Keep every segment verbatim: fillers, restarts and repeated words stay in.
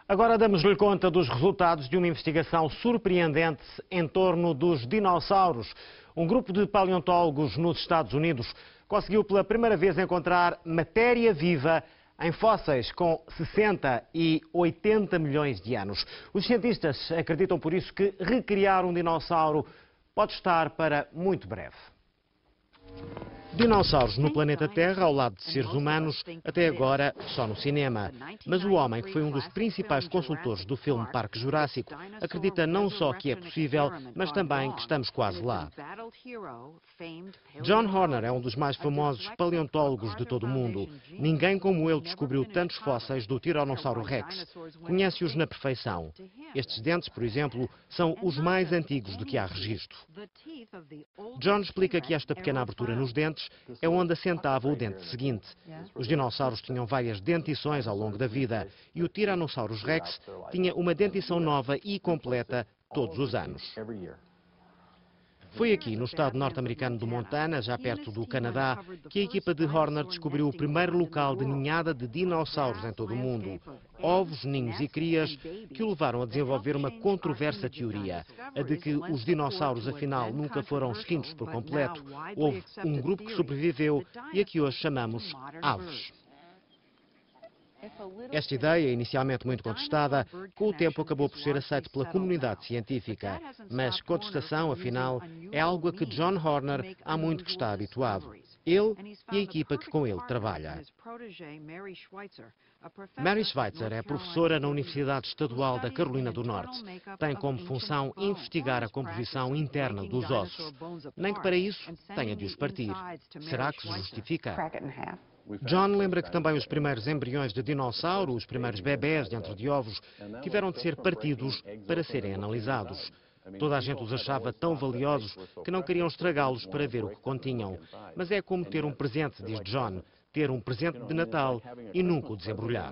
Agora damos-lhe conta dos resultados de uma investigação surpreendente em torno dos dinossauros. Um grupo de paleontólogos nos Estados Unidos conseguiu pela primeira vez encontrar matéria viva em fósseis com sessenta e oitenta milhões de anos. Os cientistas acreditam por isso que recriar um dinossauro pode estar para muito breve. Dinossauros no planeta Terra, ao lado de seres humanos, até agora só no cinema. Mas o homem, que foi um dos principais consultores do filme Parque Jurássico, acredita não só que é possível, mas também que estamos quase lá. John Horner é um dos mais famosos paleontólogos de todo o mundo. Ninguém como ele descobriu tantos fósseis do Tiranossauro Rex. Conhece-os na perfeição. Estes dentes, por exemplo, são os mais antigos de que há registro. John explica que esta pequena abertura nos dentes é onde assentava o dente seguinte. Os dinossauros tinham várias dentições ao longo da vida e o Tyrannosaurus Rex tinha uma dentição nova e completa todos os anos. Foi aqui, no estado norte-americano do Montana, já perto do Canadá, que a equipa de Horner descobriu o primeiro local de ninhada de dinossauros em todo o mundo. Ovos, ninhos e crias que o levaram a desenvolver uma controversa teoria, a de que os dinossauros afinal nunca foram extintos por completo. Houve um grupo que sobreviveu e a que hoje chamamos aves. Esta ideia, inicialmente muito contestada, com o tempo acabou por ser aceita pela comunidade científica. Mas contestação, afinal, é algo a que John Horner há muito que está habituado. Ele e a equipa que com ele trabalha. Mary Schweitzer é professora na Universidade Estadual da Carolina do Norte. Tem como função investigar a composição interna dos ossos. Nem que para isso tenha de os partir. Será que se justifica? John lembra que também os primeiros embriões de dinossauro, os primeiros bebés dentro de ovos, tiveram de ser partidos para serem analisados. Toda a gente os achava tão valiosos que não queriam estragá-los para ver o que continham. Mas é como ter um presente, diz John, ter um presente de Natal e nunca o desembrulhar.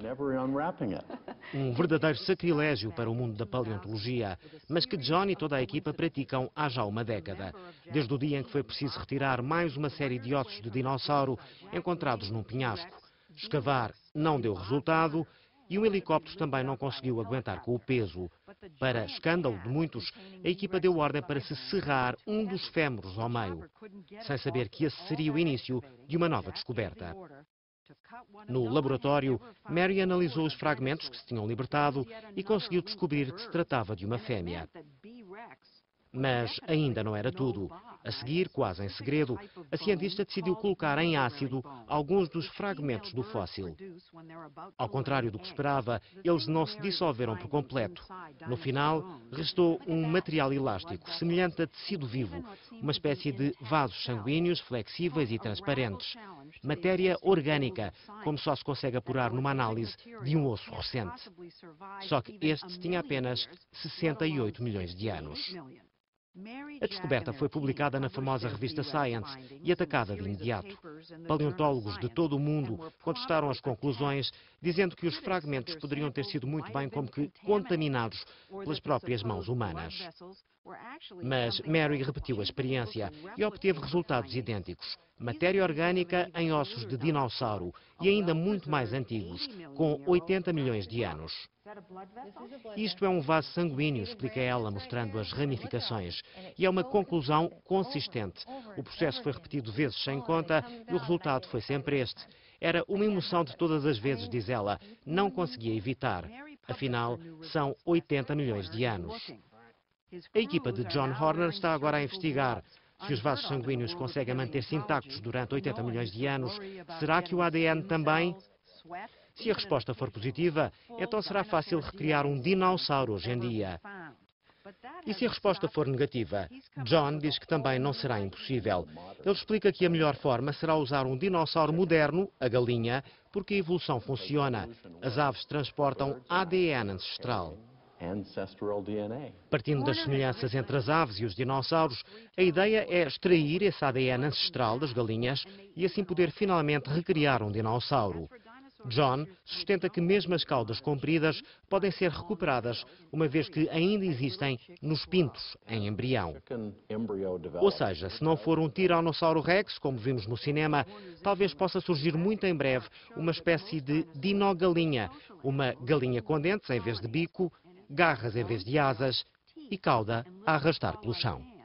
Um verdadeiro sacrilégio para o mundo da paleontologia, mas que John e toda a equipa praticam há já uma década, desde o dia em que foi preciso retirar mais uma série de ossos de dinossauro encontrados num penhasco. Escavar não deu resultado e um helicóptero também não conseguiu aguentar com o peso. Para escândalo de muitos, a equipa deu ordem para se serrar um dos fémures ao meio, sem saber que esse seria o início de uma nova descoberta. No laboratório, Mary analisou os fragmentos que se tinham libertado e conseguiu descobrir que se tratava de uma fêmea. Mas ainda não era tudo. A seguir, quase em segredo, a cientista decidiu colocar em ácido alguns dos fragmentos do fóssil. Ao contrário do que esperava, eles não se dissolveram por completo. No final, restou um material elástico, semelhante a tecido vivo, uma espécie de vasos sanguíneos flexíveis e transparentes. Matéria orgânica, como só se consegue apurar numa análise de um osso recente. Só que este tinha apenas sessenta e oito milhões de anos. A descoberta foi publicada na famosa revista Science e atacada de imediato. Paleontólogos de todo o mundo contestaram as conclusões, dizendo que os fragmentos poderiam ter sido muito bem como que contaminados pelas próprias mãos humanas. Mas Mary repetiu a experiência e obteve resultados idênticos. Matéria orgânica em ossos de dinossauro e ainda muito mais antigos, com oitenta milhões de anos. Isto é um vaso sanguíneo, explica ela, mostrando as ramificações. E é uma conclusão consistente. O processo foi repetido vezes sem conta e o resultado foi sempre este. Era uma emoção de todas as vezes, diz ela. Não conseguia evitar. Afinal, são oitenta milhões de anos. A equipa de John Horner está agora a investigar. Se os vasos sanguíneos conseguem manter-se intactos durante oitenta milhões de anos, será que o A D N também? Se a resposta for positiva, então será fácil recriar um dinossauro hoje em dia. E se a resposta for negativa, John diz que também não será impossível. Ele explica que a melhor forma será usar um dinossauro moderno, a galinha, porque a evolução funciona. As aves transportam A D N ancestral. Partindo das semelhanças entre as aves e os dinossauros, a ideia é extrair esse A D N ancestral das galinhas e assim poder finalmente recriar um dinossauro. John sustenta que mesmo as caudas compridas podem ser recuperadas, uma vez que ainda existem nos pintos em embrião. Ou seja, se não for um Tiranossauro Rex, como vimos no cinema, talvez possa surgir muito em breve uma espécie de dinogalinha, uma galinha com dentes em vez de bico, garras em vez de asas e cauda a arrastar pelo chão.